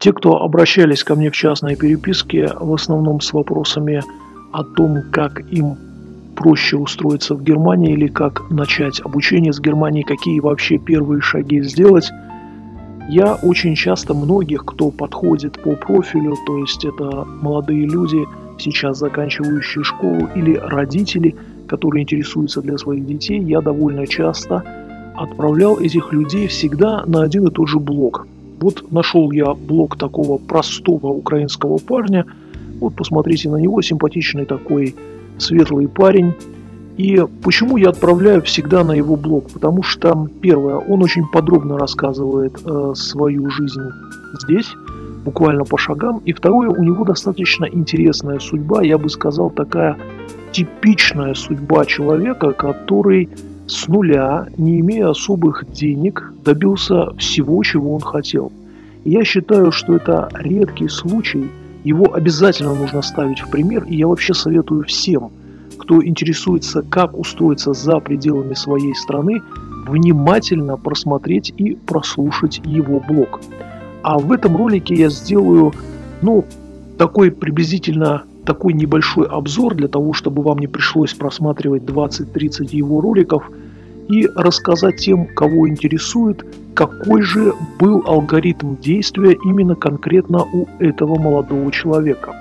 Те, кто обращались ко мне в частной переписке, в основном с вопросами о том, как им проще устроиться в Германии или как начать обучение с Германии, какие вообще первые шаги сделать, я очень часто многих, кто подходит по профилю, то есть это молодые люди, сейчас заканчивающие школу, или родители, которые интересуются для своих детей, я довольно часто отправлял этих людей всегда на один и тот же блог. Вот нашел я блог такого простого украинского парня, вот посмотрите на него, симпатичный такой светлый парень. И почему я отправляю всегда на его блог? Потому что, первое, он очень подробно рассказывает свою жизнь здесь, буквально по шагам. И второе, у него достаточно интересная судьба, я бы сказал, такая типичная судьба человека, который с нуля, не имея особых денег, добился всего, чего он хотел. И я считаю, что это редкий случай, его обязательно нужно ставить в пример, и я вообще советую всем, кто интересуется, как устроиться за пределами своей страны, внимательно просмотреть и прослушать его блог. А в этом ролике я сделаю, такой приблизительно такой небольшой обзор для того, чтобы вам не пришлось просматривать 20-30 его роликов, и рассказать тем, кого интересует, какой же был алгоритм действия именно конкретно у этого молодого человека.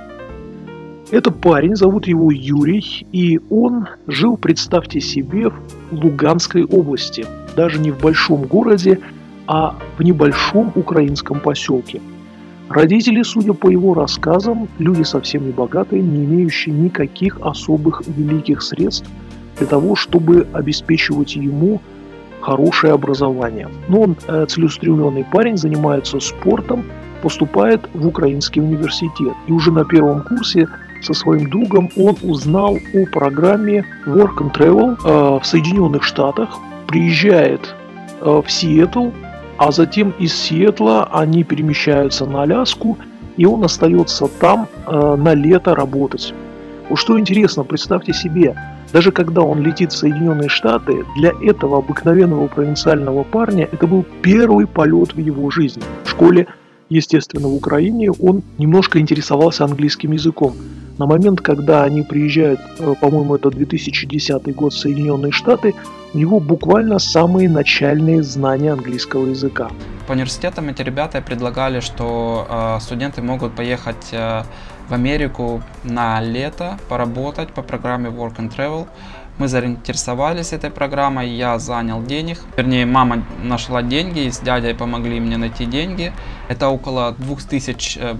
Это парень, зовут его Юрий, и он жил, представьте себе, в Луганской области. Даже не в большом городе, а в небольшом украинском поселке. Родители, судя по его рассказам, люди совсем не богатые, не имеющие никаких особых великих средств для того, чтобы обеспечивать ему хорошее образование. Но он целеустремленный парень, занимается спортом, поступает в украинский университет. И уже на первом курсе со своим другом он узнал о программе Work and Travel в Соединенных Штатах, приезжает в Сиэтл, а затем из Сиэтла они перемещаются на Аляску, и он остается там на лето работать. Вот что интересно, представьте себе, даже когда он летит в Соединенные Штаты, для этого обыкновенного провинциального парня это был первый полет в его жизни. В школе, естественно, в Украине он немножко интересовался английским языком. На момент, когда они приезжают, по-моему, это 2010 год в Соединенные Штаты, у него буквально самые начальные знания английского языка. По университетам эти ребята предлагали, что студенты могут поехать в Америку на лето, поработать по программе Work and Travel. Мы заинтересовались этой программой, я занял денег. Вернее, мама нашла деньги, и с дядей помогли мне найти деньги. Это около $2000,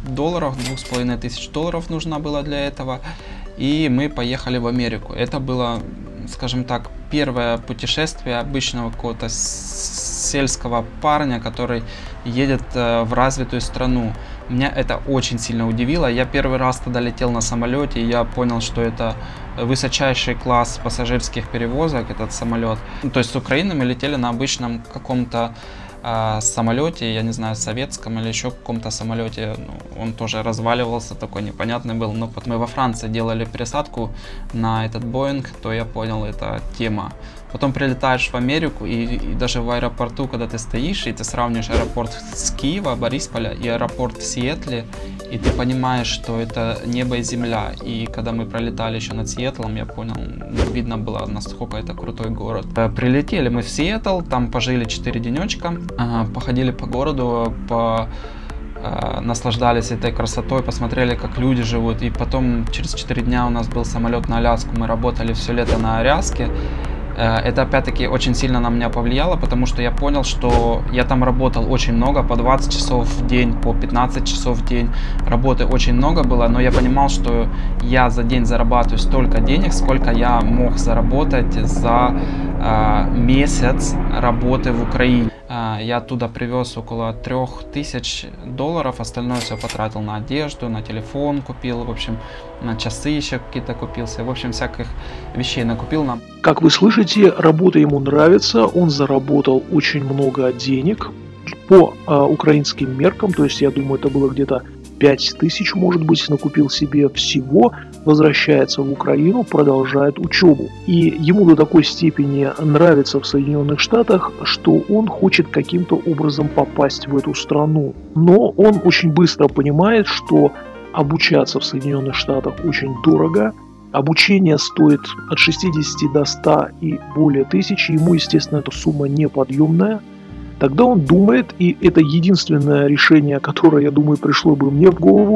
$2500 нужно было для этого. И мы поехали в Америку. Это было, скажем так, первое путешествие обычного какого-то сельского парня, который едет в развитую страну. Меня это очень сильно удивило. Я первый раз тогда летел на самолете, и я понял, что это высочайший класс пассажирских перевозок, этот самолет. То есть с Украины мы летели на обычном каком-то самолете, я не знаю, советском или еще каком-то самолете. Он тоже разваливался, такой непонятный был. Но вот мы во Франции делали пересадку на этот Боинг, то я понял, это тема. Потом прилетаешь в Америку, и даже в аэропорту, когда ты стоишь, и ты сравниваешь аэропорт с Киева, Борисполя, и аэропорт в Сиэтле, и ты понимаешь, что это небо и земля. И когда мы пролетали еще над Сиэтлом, я понял, видно было, насколько это крутой город. Прилетели мы в Сиэтл, там пожили 4 денечка, походили по городу, наслаждались этой красотой, посмотрели, как люди живут. И потом через 4 дня у нас был самолет на Аляску, мы работали все лето на Аляске. Это опять-таки очень сильно на меня повлияло, потому что я понял, что я там работал очень много, по 20 часов в день, по 15 часов в день. Работы очень много было, но я понимал, что я за день зарабатываю столько денег, сколько я мог заработать за месяц работы в Украине. Я оттуда привез около $3000, остальное все потратил на одежду, на телефон купил, в общем, на часы еще какие-то купился, в общем, всяких вещей накупил нам. Как вы слышите, работа ему нравится, он заработал очень много денег по украинским меркам, то есть я думаю, это было где-то 5000, может быть, накупил себе всего, возвращается в Украину, продолжает учебу. И ему до такой степени нравится в Соединенных Штатах, что он хочет каким-то образом попасть в эту страну. Но он очень быстро понимает, что обучаться в Соединенных Штатах очень дорого. Обучение стоит от 60 до 100 и более тысяч. Ему, естественно, эта сумма неподъемная. Тогда он думает, и это единственное решение, которое, я думаю, пришло бы мне в голову,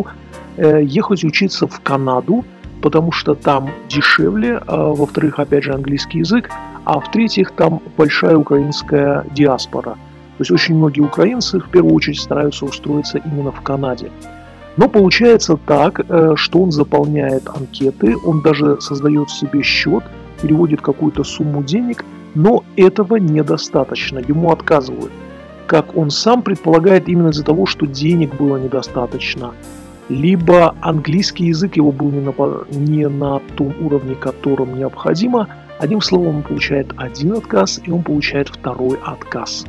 ехать учиться в Канаду, потому что там дешевле, во-вторых, опять же, английский язык, а в-третьих, там большая украинская диаспора. То есть очень многие украинцы в первую очередь стараются устроиться именно в Канаде. Но получается так, что он заполняет анкеты, он даже создает себе счет, переводит какую-то сумму денег, но этого недостаточно, ему отказывают. Как он сам предполагает, именно из-за того, что денег было недостаточно, либо английский язык его был не на том уровне, которым необходимо. Одним словом, он получает один отказ, и он получает второй отказ.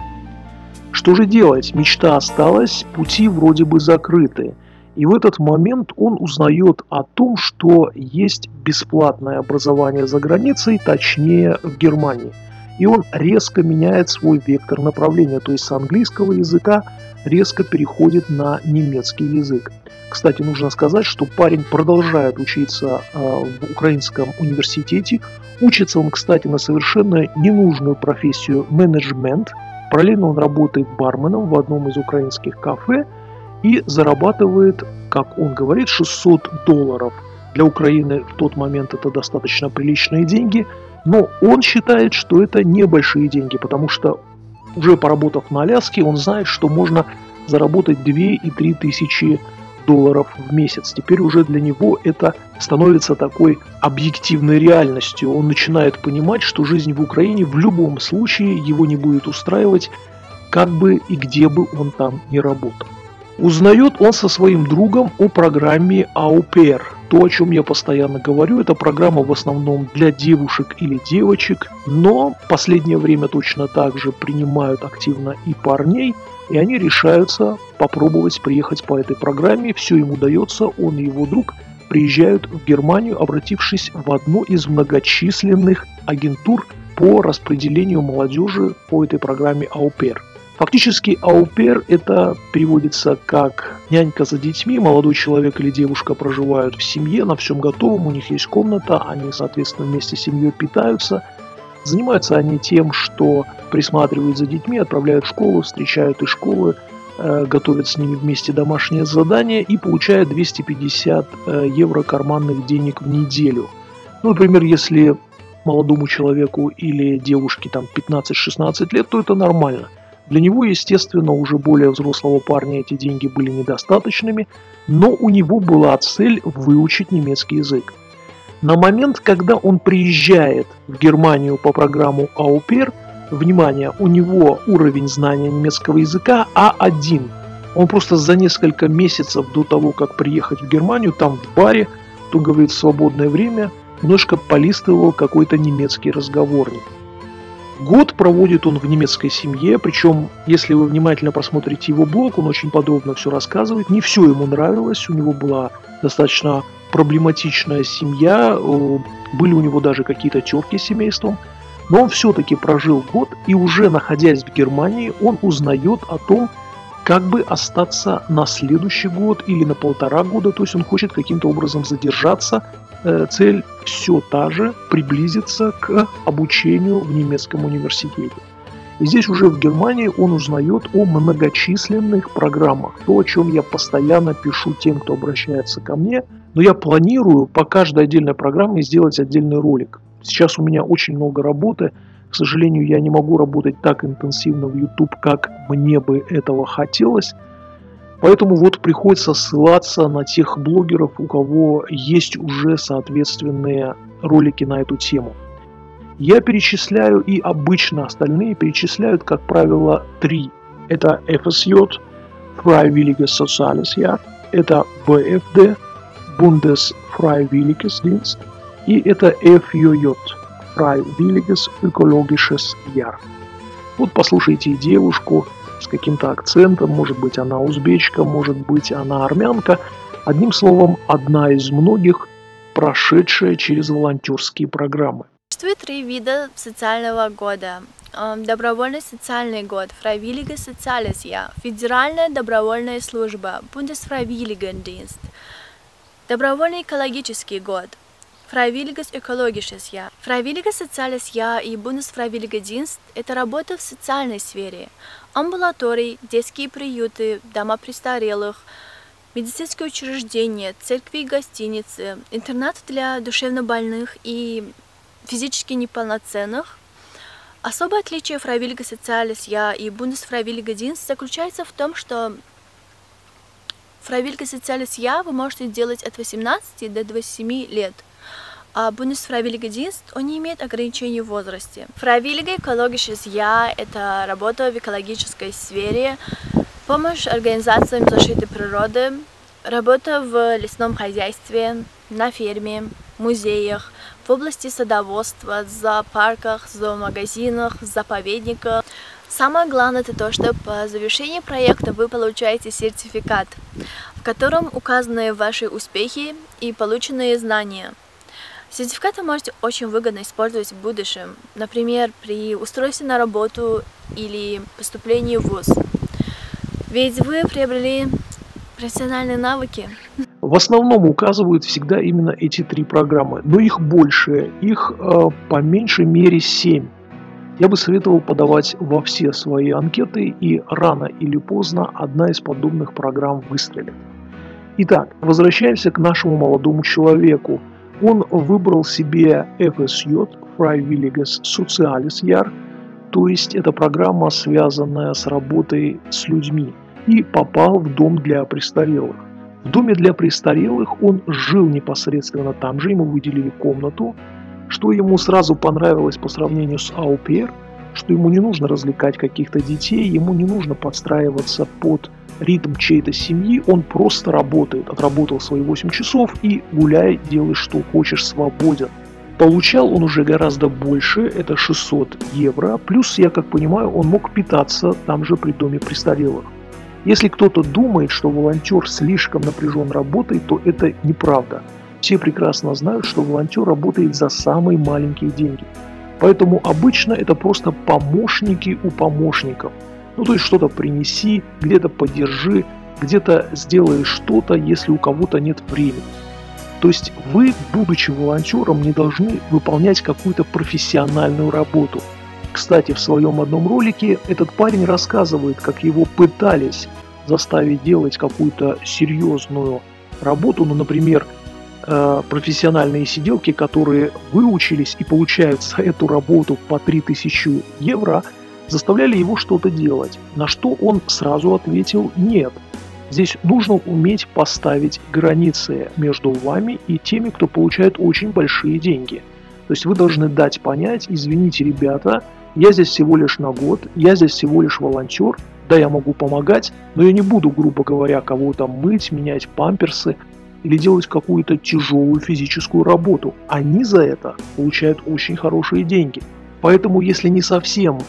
Что же делать? Мечта осталась, пути вроде бы закрыты. И в этот момент он узнает о том, что есть бесплатное образование за границей, точнее в Германии. И он резко меняет свой вектор направления, то есть с английского языка резко переходит на немецкий язык. Кстати, нужно сказать, что парень продолжает учиться в украинском университете. Учится он, кстати, на совершенно ненужную профессию менеджмент. Параллельно он работает барменом в одном из украинских кафе и зарабатывает, как он говорит, $600. Для Украины в тот момент это достаточно приличные деньги, но он считает, что это небольшие деньги, потому что уже поработав на Аляске, он знает, что можно заработать 2 и 3 тысячи долларов в месяц. Теперь уже для него это становится такой объективной реальностью. Он начинает понимать, что жизнь в Украине в любом случае его не будет устраивать, как бы и где бы он там ни работал. Узнает он со своим другом о программе Au Pair. То, о чем я постоянно говорю, это программа в основном для девушек или девочек, но в последнее время точно так же принимают активно и парней, и они решаются попробовать приехать по этой программе. Все им удается, он и его друг приезжают в Германию, обратившись в одну из многочисленных агентур по распределению молодежи по этой программе Au Pair. Фактически Au Pair это переводится как нянька за детьми. Молодой человек или девушка проживают в семье, на всем готовом, у них есть комната, они, соответственно, вместе с семьей питаются. Занимаются они тем, что присматривают за детьми, отправляют в школу, встречают из школы, готовят с ними вместе домашние задания и получают 250 евро карманных денег в неделю. Ну, например, если молодому человеку или девушке там 15-16 лет, то это нормально. Для него, естественно, уже более взрослого парня эти деньги были недостаточными, но у него была цель выучить немецкий язык. На момент, когда он приезжает в Германию по программу Au Pair, внимание, у него уровень знания немецкого языка А1. Он просто за несколько месяцев до того, как приехать в Германию, там в баре, то говорит, в свободное время, немножко полистывал какой-то немецкий разговорник. Год проводит он в немецкой семье, причем, если вы внимательно посмотрите его блог, он очень подробно все рассказывает. Не все ему нравилось, у него была достаточно проблематичная семья, были у него даже какие-то терки с семейством, но он все-таки прожил год, и уже находясь в Германии, он узнает о том, как бы остаться на следующий год или на 1,5 года, то есть он хочет каким-то образом задержаться. Цель все та же – приблизиться к обучению в немецком университете. И здесь уже в Германии он узнает о многочисленных программах, то, о чем я постоянно пишу тем, кто обращается ко мне, но я планирую по каждой отдельной программе сделать отдельный ролик. Сейчас у меня очень много работы, к сожалению, я не могу работать так интенсивно в YouTube, как мне бы этого хотелось. Поэтому вот приходится ссылаться на тех блогеров, у кого есть уже соответственные ролики на эту тему. Я перечисляю, и обычно остальные перечисляют, как правило, 3. Это FSJ, Freiwilliges Soziales Jahr, это BFD, Bundesfreiwilliges-Dienst, и это FJJ, Freiwilliges Ökologisches Jahr. Вот послушайте девушку, с каким-то акцентом, может быть, она узбечка, может быть, она армянка. Одним словом, одна из многих, прошедшая через волонтерские программы. Существует 3 вида социального года. Добровольный социальный год, Freiwilliges Soziales Jahr, Федеральная добровольная служба, Bundesfreiwilligendienst, добровольный экологический год, Freiwilliges Ökologisches Jahr. Freiwilliges Soziales Jahr и Bundesfreiwilligendienst – это работа в социальной сфере, амбулатории, детские приюты, дома престарелых, медицинские учреждения, церкви и гостиницы, интернат для душевнобольных и физически неполноценных. Особое отличие Freiwilliges Soziales Jahr и Bundesfreiwilligendienst заключается в том, что Freiwilliges Soziales Jahr вы можете делать от 18 до 27 лет, а Bundesfreiwilligendienst, он не имеет ограничений в возрасте. Freiwilliges Ökologisches Jahr – это работа в экологической сфере, помощь организациям защиты природы, работа в лесном хозяйстве, на ферме, музеях, в области садоводства, зоопарках, зоомагазинах, заповедниках. Самое главное это то, что по завершении проекта вы получаете сертификат, в котором указаны ваши успехи и полученные знания. Сертификат вы можете очень выгодно использовать в будущем, например, при устройстве на работу или поступлении в ВУЗ. Ведь вы приобрели профессиональные навыки. В основном указывают всегда именно эти 3 программы, но их больше, их по меньшей мере 7. Я бы советовал подавать во все свои анкеты, и рано или поздно одна из подобных программ выстрелит. Итак, возвращаемся к нашему молодому человеку. Он выбрал себе FSJ, Freiwilliges Soziales Jahr, то есть это программа, связанная с работой с людьми, и попал в дом для престарелых. В доме для престарелых он жил непосредственно там же, ему выделили комнату, что ему сразу понравилось по сравнению с au pair, что ему не нужно развлекать каких-то детей, ему не нужно подстраиваться под ритм чьей-то семьи, он просто работает, отработал свои 8 часов и гуляй, делай что хочешь, свободен. Получал он уже гораздо больше, это 600 евро, плюс, я как понимаю, он мог питаться там же при доме престарелых. Если кто-то думает, что волонтер слишком напряжен работой, то это неправда. Все прекрасно знают, что волонтер работает за самые маленькие деньги. Поэтому обычно это просто помощники у помощников. Ну то есть что-то принеси, где-то подержи, где-то сделай что-то, если у кого-то нет времени. То есть вы, будучи волонтером, не должны выполнять какую-то профессиональную работу. Кстати, в своем одном ролике этот парень рассказывает, как его пытались заставить делать какую-то серьезную работу, ну, например, профессиональные сиделки, которые выучились и получают за эту работу по 3000 евро, заставляли его что-то делать, на что он сразу ответил «нет». Здесь нужно уметь поставить границы между вами и теми, кто получает очень большие деньги. То есть вы должны дать понять: извините, ребята, я здесь всего лишь на год, я здесь всего лишь волонтер, да, я могу помогать, но я не буду, грубо говоря, кого-то мыть, менять памперсы или делать какую-то тяжелую физическую работу. Они за это получают очень хорошие деньги. Поэтому, если не совсем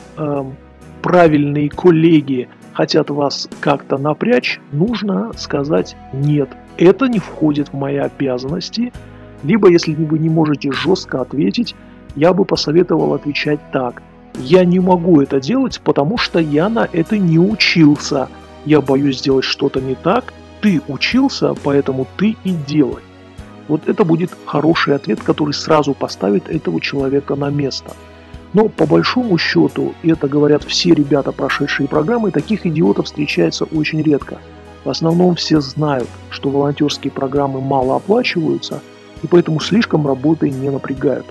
правильные коллеги хотят вас как-то напрячь, нужно сказать «нет, это не входит в мои обязанности». Либо, если вы не можете жестко ответить, я бы посоветовал отвечать так: я не могу это делать, потому что я на это не учился. Я боюсь сделать что-то не так. Ты учился, поэтому ты и делай. Вот это будет хороший ответ, который сразу поставит этого человека на место. Но по большому счету, и это говорят все ребята, прошедшие программы, таких идиотов встречается очень редко. В основном все знают, что волонтерские программы мало оплачиваются, и поэтому слишком работой не напрягают.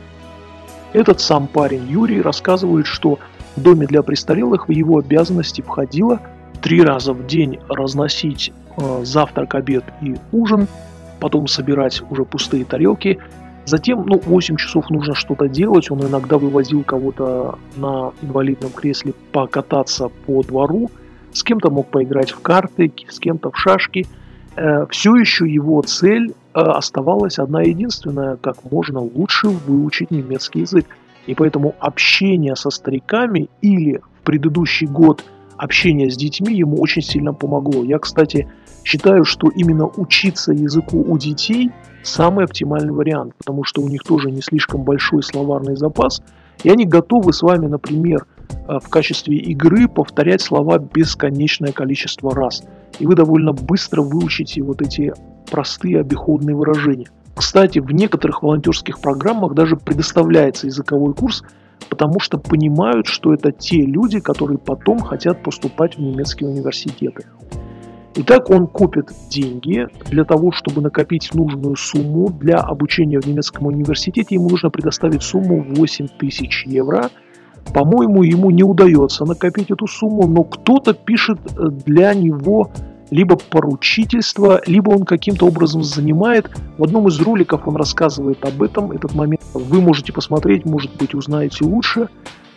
Этот сам парень Юрий рассказывает, что в доме для престарелых в его обязанности входило 3 раза в день разносить завтрак, обед и ужин, потом собирать уже пустые тарелки. Затем 8 часов нужно что-то делать, он иногда вывозил кого-то на инвалидном кресле покататься по двору, с кем-то мог поиграть в карты, с кем-то в шашки. Все еще его цель оставалась одна единственная: как можно лучше выучить немецкий язык. И поэтому общение со стариками или в предыдущий год общение с детьми ему очень сильно помогло. Я, кстати, считаю, что именно учиться языку у детей самый оптимальный вариант, потому что у них тоже не слишком большой словарный запас, и они готовы с вами, например, в качестве игры повторять слова бесконечное количество раз. И вы довольно быстро выучите вот эти простые обиходные выражения. Кстати, в некоторых волонтерских программах даже предоставляется языковой курс, потому что понимают, что это те люди, которые потом хотят поступать в немецкие университеты. Итак, он копит деньги для того, чтобы накопить нужную сумму для обучения в немецком университете. Ему нужно предоставить сумму 8000 евро. По-моему, ему не удается накопить эту сумму, но кто-то пишет для него либо поручительство, либо он каким-то образом занимает. В одном из роликов он рассказывает об этом. Этот момент вы можете посмотреть, может быть, узнаете лучше.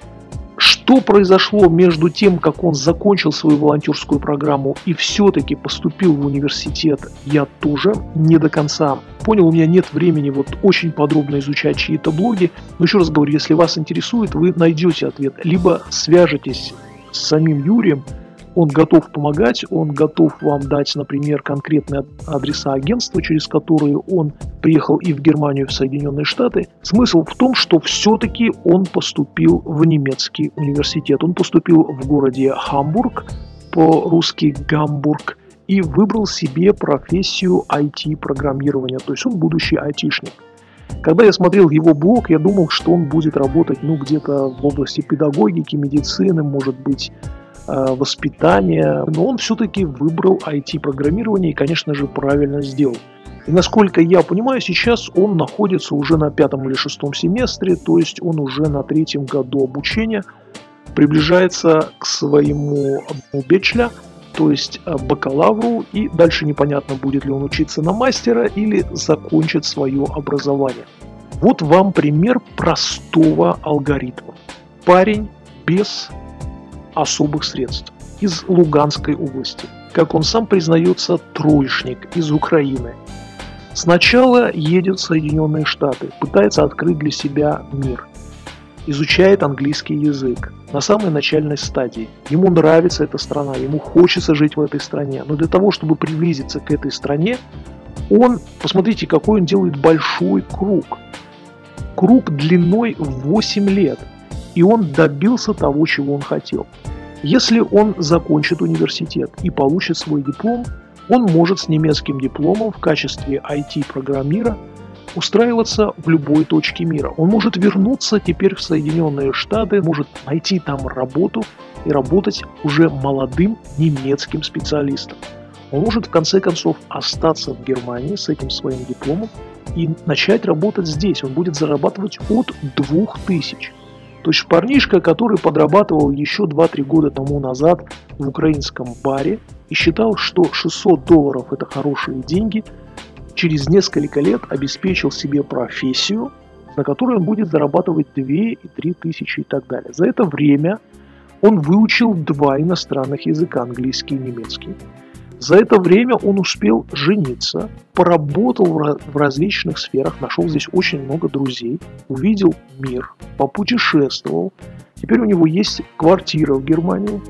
Что произошло между тем, как он закончил свою волонтерскую программу и все-таки поступил в университет, я тоже не до конца понял. У меня нет времени вот очень подробно изучать чьи-то блоги. Но еще раз говорю, если вас интересует, вы найдете ответ. Либо свяжетесь с самим Юрием, он готов помогать, он готов вам дать, например, конкретные адреса агентства, через которые он приехал и в Германию, и в Соединенные Штаты. Смысл в том, что все-таки он поступил в немецкий университет. Он поступил в городе Хамбург, по-русски Гамбург, и выбрал себе профессию IT-программирования, то есть он будущий айтишник. Когда я смотрел его блог, я думал, что он будет работать где-то в области педагогики, медицины, может быть, воспитания, но он все-таки выбрал IT-программирование и, конечно же, правильно сделал. И насколько я понимаю, сейчас он находится уже на 5-м или 6-м семестре, то есть он уже на 3-м году обучения, приближается к своему бэчелору, то есть бакалавру, и дальше непонятно, будет ли он учиться на мастера или закончит свое образование. Вот вам пример простого алгоритма. Парень без особых средств из Луганской области. Как он сам признается, троечник из Украины. Сначала едет в Соединенные Штаты, пытается открыть для себя мир. Изучает английский язык на самой начальной стадии. Ему нравится эта страна, ему хочется жить в этой стране. Но для того, чтобы приблизиться к этой стране, посмотрите, какой он делает большой круг. Круг длиной в 8 лет. И он добился того, чего он хотел. Если он закончит университет и получит свой диплом, он может с немецким дипломом в качестве IT-программира устраиваться в любой точке мира. Он может вернуться теперь в Соединенные Штаты, может найти там работу и работать уже молодым немецким специалистом. Он может в конце концов остаться в Германии с этим своим дипломом и начать работать здесь. Он будет зарабатывать от 2000. То есть парнишка, который подрабатывал еще 2-3 года тому назад в украинском баре и считал, что $600 это хорошие деньги, через несколько лет обеспечил себе профессию, на которой он будет зарабатывать 2 и 3 тысячи и так далее. За это время он выучил 2 иностранных языка, английский и немецкий. За это время он успел жениться, поработал в различных сферах, нашел здесь очень много друзей, увидел мир, попутешествовал. Теперь у него есть квартира в Германии.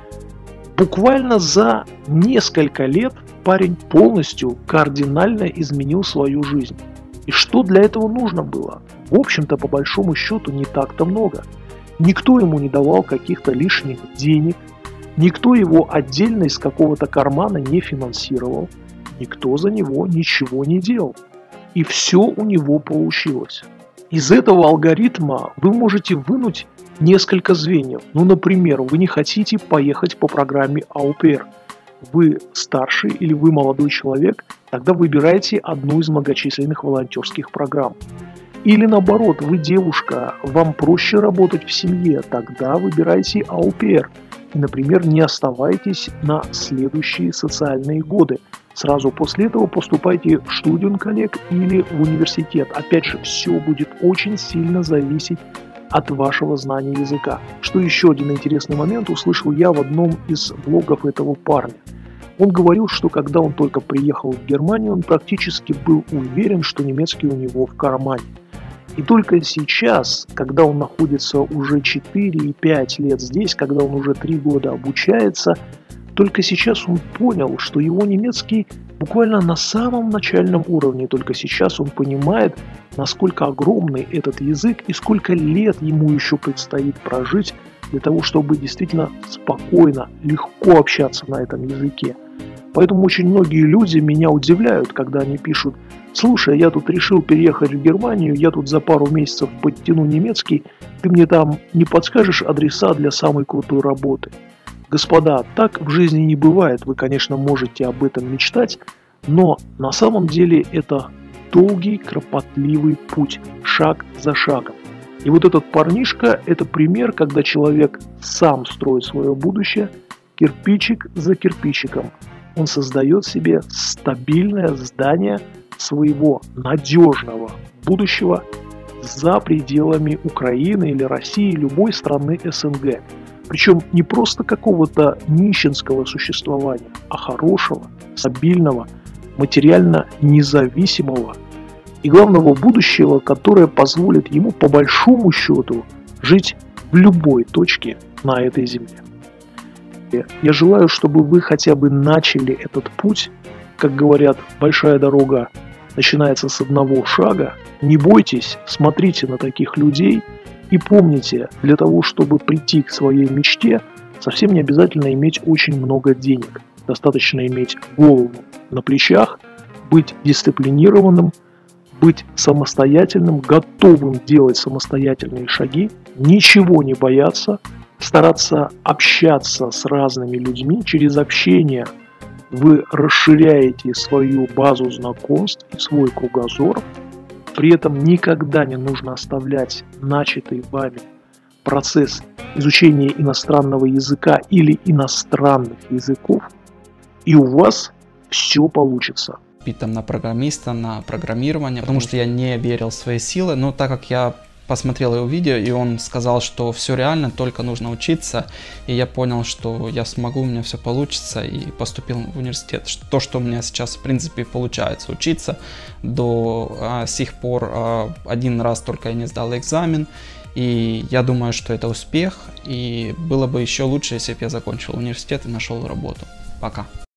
Буквально за несколько лет парень полностью кардинально изменил свою жизнь. И что для этого нужно было? В общем-то, по большому счету, не так-то много. Никто ему не давал каких-то лишних денег. Никто его отдельно из какого-то кармана не финансировал, никто за него ничего не делал. И все у него получилось. Из этого алгоритма вы можете вынуть несколько звеньев. Например, вы не хотите поехать по программе Au Pair. Вы старший или вы молодой человек, тогда выбирайте одну из многочисленных волонтерских программ. Или наоборот, вы девушка, вам проще работать в семье, тогда выбирайте Au Pair. И, например, не оставайтесь на следующие социальные годы. Сразу после этого поступайте в Studienkolleg или в университет. Опять же, все будет очень сильно зависеть от вашего знания языка. Что еще один интересный момент услышал я в одном из блогов этого парня. Он говорил, что когда он только приехал в Германию, он практически был уверен, что немецкий у него в кармане. И только сейчас, когда он находится уже 4 и 5 лет здесь, когда он уже 3 года обучается, только сейчас он понял, что его немецкий буквально на самом начальном уровне. Только сейчас он понимает, насколько огромный этот язык и сколько лет ему еще предстоит прожить для того, чтобы действительно спокойно, легко общаться на этом языке. Поэтому очень многие люди меня удивляют, когда они пишут: «Слушай, я тут решил переехать в Германию, я тут за пару месяцев подтяну немецкий, ты мне там не подскажешь адреса для самой крутой работы?» Господа, так в жизни не бывает, вы, конечно, можете об этом мечтать, но на самом деле это долгий, кропотливый путь, шаг за шагом. И вот этот парнишка – это пример, когда человек сам строит свое будущее, кирпичик за кирпичиком. Он создает себе стабильное здание своего надежного будущего за пределами Украины или России, любой страны СНГ. Причем не просто какого-то нищенского существования, а хорошего, стабильного, материально независимого и главного будущего, которое позволит ему по большому счету жить в любой точке на этой земле. Я желаю, чтобы вы хотя бы начали этот путь. Как говорят, большая дорога начинается с одного шага. Не бойтесь, смотрите на таких людей и помните, для того, чтобы прийти к своей мечте, совсем не обязательно иметь очень много денег. Достаточно иметь голову на плечах, быть дисциплинированным, быть самостоятельным, готовым делать самостоятельные шаги, ничего не бояться, стараться общаться с разными людьми. Через общение вы расширяете свою базу знакомств и свой кругозор. При этом никогда не нужно оставлять начатый вами процесс изучения иностранного языка или иностранных языков, и у вас все получится. Там на программиста, на программирование, потому что я не верил в свои силы, но так как я посмотрел его видео, и он сказал, что все реально, только нужно учиться, и я понял, что я смогу, у меня все получится, и поступил в университет. То, что у меня сейчас, в принципе, получается учиться, до сих пор один раз только я не сдал экзамен, и я думаю, что это успех, и было бы еще лучше, если бы я закончил университет и нашел работу. Пока.